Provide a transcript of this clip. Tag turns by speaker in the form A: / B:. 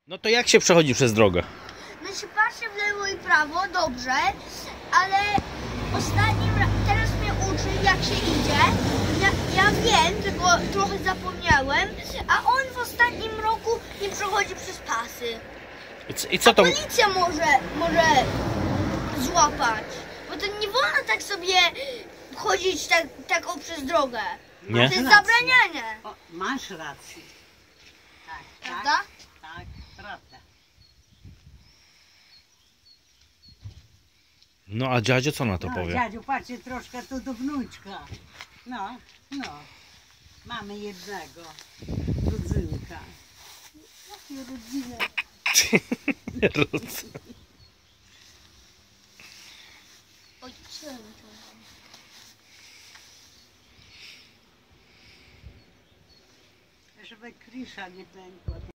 A: No to jak się przechodzi przez drogę?
B: No się patrzy w lewo i prawo, dobrze, ale teraz mnie uczy, jak się idzie. Ja wiem, tylko trochę zapomniałem, a on w ostatnim roku nie przechodzi przez pasy.
A: I co to?
B: Policja może złapać, bo to nie wolno tak sobie chodzić tak przez drogę.
A: Nie?
B: To jest zabraniane.
C: O, masz rację. Tak,
B: Prawda?
C: tak, prawda.
A: No a dziadzio co na to powie?
C: Dziadziu, patrzcie troszkę tu do wnuczka. No. Mamy jednego rodzynka.
B: Jakie rodziny? Oj, co ja wyciągam?
C: Żeby Krisza nie pękła.